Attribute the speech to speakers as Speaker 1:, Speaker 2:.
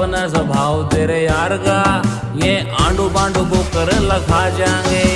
Speaker 1: अपना स्वभाव तेरे यार का, ये आंडू पांडू को कर लखा जाएंगे।